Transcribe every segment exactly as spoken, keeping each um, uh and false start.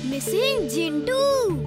Missing Jintu.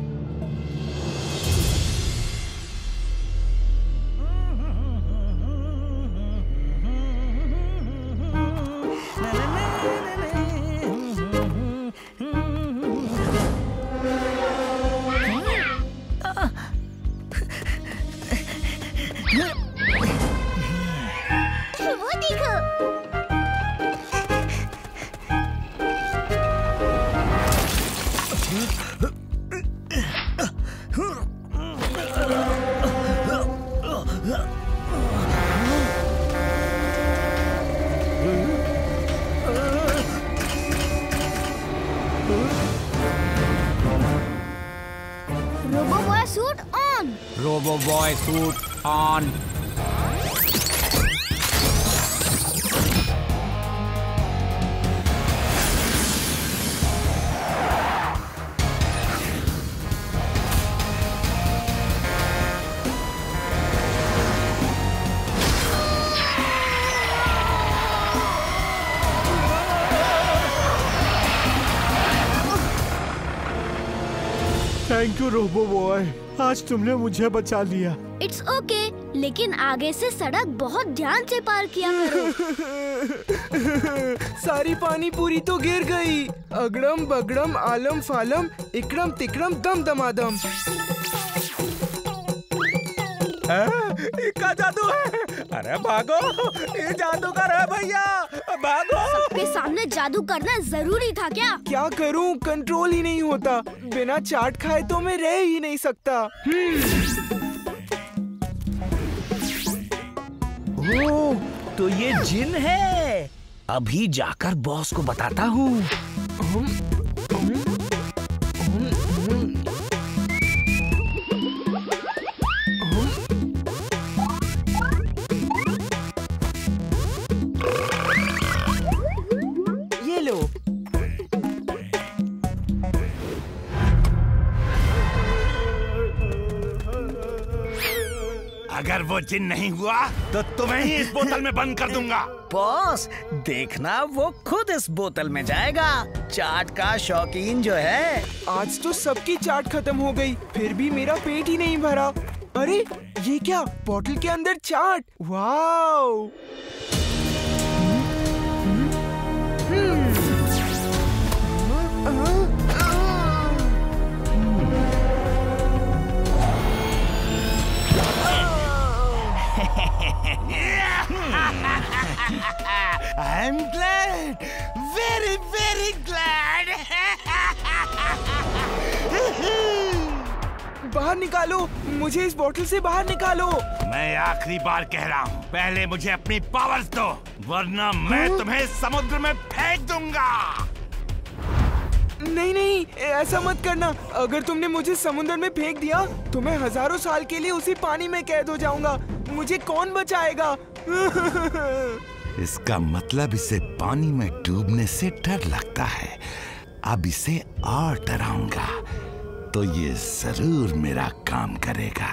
वो देखो। Robo boy suit on. Robo boy suit on. Thank you robo boy, आज तुमने मुझे बचा लिया। इट्स ओके, लेकिन आगे से सड़क बहुत ध्यान से पार किया करो। सारी पानी पूरी तो गिर गई। अगड़म बगड़म आलम फालम इकड़म तिकड़म दम दमादम। इसका जादू है। अरे भागो, ये जादूगर है भैया, भागो। सबके सामने जादू करना जरूरी था क्या? क्या करूं, कंट्रोल ही नहीं होता। बिना चाट खाए तो मैं रह ही नहीं सकता। ओह, तो ये जिन है। अभी जाकर बॉस को बताता हूँ। ये लो। अगर वो जिन नहीं हुआ तो तुम्हें ही इस बोतल में बंद कर दूंगा। बॉस, देखना वो खुद इस बोतल में जाएगा। चाट का शौकीन जो है। आज तो सबकी चाट खत्म हो गई, फिर भी मेरा पेट ही नहीं भरा। अरे ये क्या, बोतल के अंदर चाट। वाव! I'm glad, very very glad. बाहर निकालो, मुझे इस बोतल से बाहर निकालो। मैं आखिरी बार कह रहा हूँ, पहले मुझे अपनी पावर्स दो, वरना मैं तुम्हें समुद्र में फेंक दूंगा। नहीं नहीं, ऐसा मत करना। अगर तुमने मुझे समुद्र में फेंक दिया तो मैं हजारों साल के लिए उसी पानी में कैद हो जाऊंगा। मुझे कौन बचाएगा? इसका मतलब इसे पानी में डूबने से डर लगता है। अब इसे और डराऊंगा तो ये जरूर मेरा काम करेगा।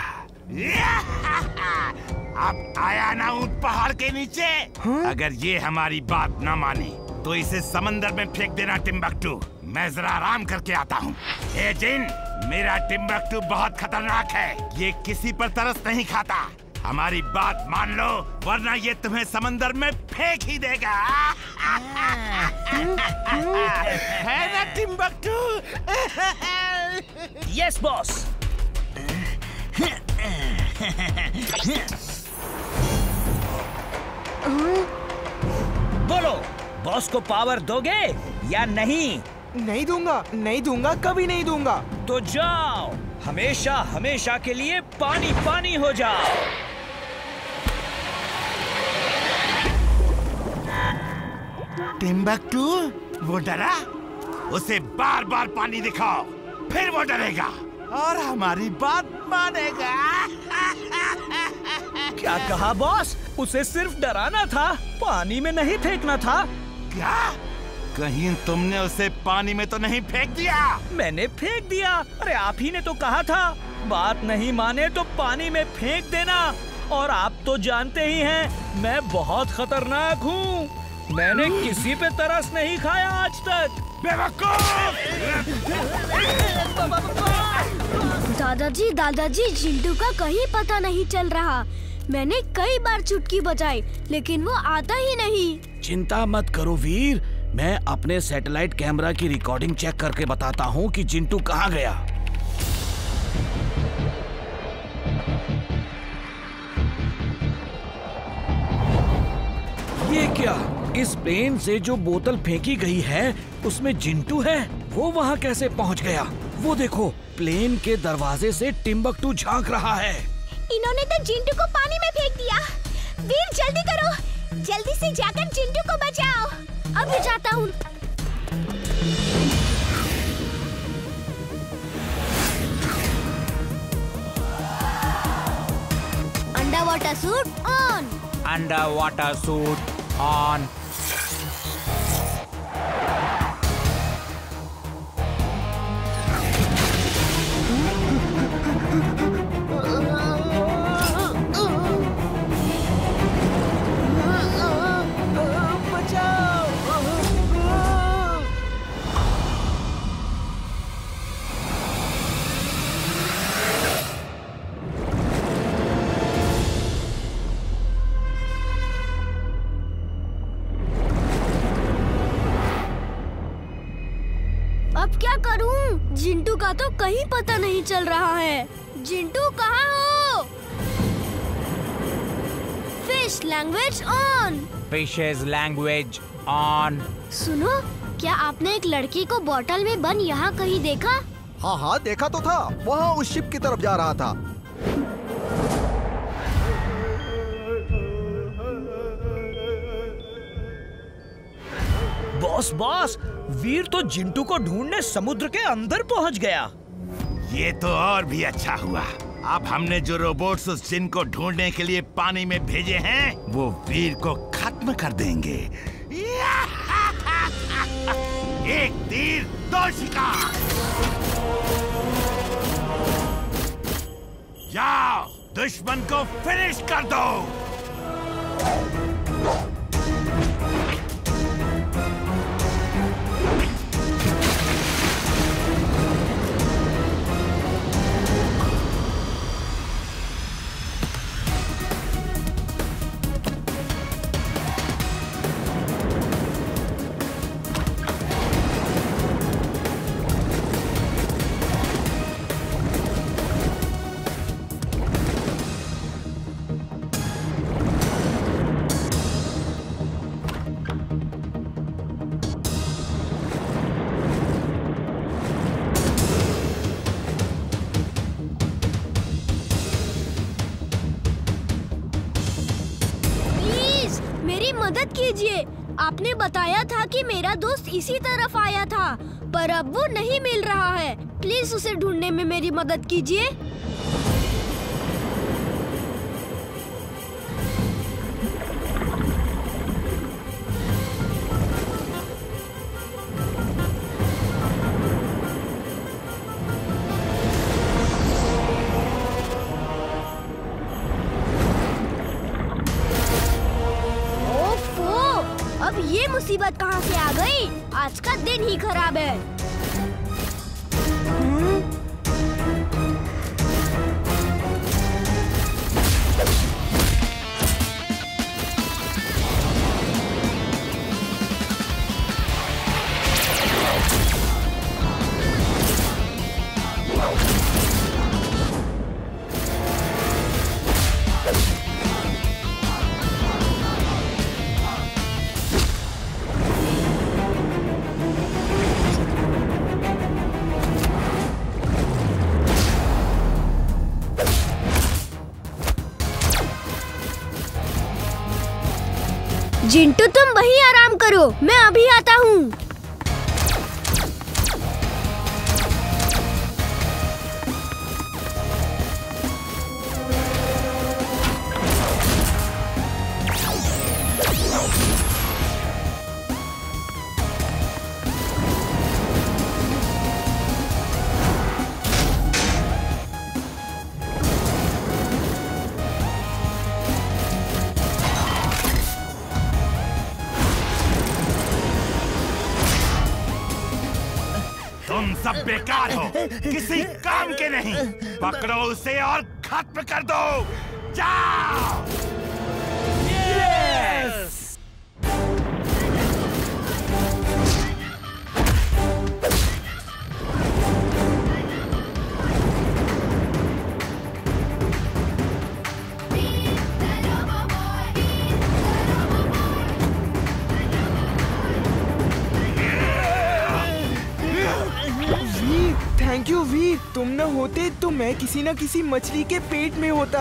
अब आया ना ऊंट पहाड़ के नीचे। हाँ? अगर ये हमारी बात ना माने तो इसे समंदर में फेंक देना टिम्बकटू। मैं जरा आराम करके आता हूँ। ए जिन, मेरा टिम्बकटू बहुत खतरनाक है। ये किसी पर तरस नहीं खाता। हमारी बात मान लो, वरना ये तुम्हें समंदर में फेंक ही देगा। है ना टिम्बकटू? Yes boss. बोलो, बॉस को पावर दोगे या नहीं? नहीं दूंगा, नहीं दूंगा, कभी नहीं दूंगा। तो जाओ, हमेशा हमेशा के लिए पानी पानी हो जाओ। टिम्बकटू, वो डरा? उसे बार बार पानी दिखाओ, फिर वो डरेगा और हमारी बात मानेगा। क्या कहा बॉस? उसे सिर्फ डराना था, पानी में नहीं फेंकना था। क्या? कहीं तुमने उसे पानी में तो नहीं फेंक दिया? मैंने फेंक दिया। अरे आप ही ने तो कहा था, बात नहीं माने तो पानी में फेंक देना। और आप तो जानते ही हैं, मैं बहुत खतरनाक हूँ। मैंने किसी पे तरस नहीं खाया आज तक। बेवकूफ! दादाजी दादाजी जिंटू का कहीं पता नहीं चल रहा। मैंने कई बार चुटकी बजाई लेकिन वो आता ही नहीं। चिंता मत करो वीर, मैं अपने सैटेलाइट कैमरा की रिकॉर्डिंग चेक करके बताता हूँ कि जिंटू कहाँ गया। ये क्या? इस प्लेन से जो बोतल फेंकी गई है उसमें जिंटू है। वो वहाँ कैसे पहुँच गया? वो देखो, प्लेन के दरवाजे से टिम्बकटू झांक रहा है। इन्होंने तो जिंटू को पानी में फेंक दिया। वीर जल्दी करो, जल्दी से जाकर जिंटू को बचाओ। अभी जाता हूँ। Under water suit on. Under water suit on. अब क्या करूं? जिंटू का तो कहीं पता नहीं चल रहा है। जिंटू कहाँ हो? Fish language on. Fishes language on. सुनो, क्या आपने एक लड़की को बोतल में बंद यहाँ कहीं देखा? हाँ हाँ देखा तो था, वहाँ उस शिप की तरफ जा रहा था। बॉस बॉस, वीर तो जिंटू को ढूंढने समुद्र के अंदर पहुंच गया। ये तो और भी अच्छा हुआ। अब हमने जो रोबोट्स उस जिन को ढूंढने के लिए पानी में भेजे हैं, वो वीर को खत्म कर देंगे। एक तीर दो शिकार। जाओ, दुश्मन को फिनिश कर दो। मदद कीजिए। आपने बताया था कि मेरा दोस्त इसी तरफ आया था, पर अब वो नहीं मिल रहा है। प्लीज उसे ढूंढने में मेरी मदद कीजिए। अब ये मुसीबत कहाँ से आ गई? आज का दिन ही खराब है। जिंटू तुम वहीं आराम करो, मैं अभी आता हूँ। सब बेकार हो, किसी काम के नहीं। पकड़ो उसे और खत्म कर दो। जाओ। यस! थैंक यू वी, तुम न होते तो मैं किसी न किसी मछली के पेट में होता।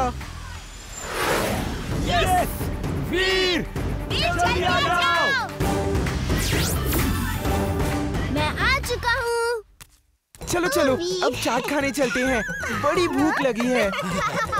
यस! वीर! जल्दी आ जाओ। मैं आ चुका हूँ। चलो चलो, अब चाट खाने चलते हैं, बड़ी भूख लगी है।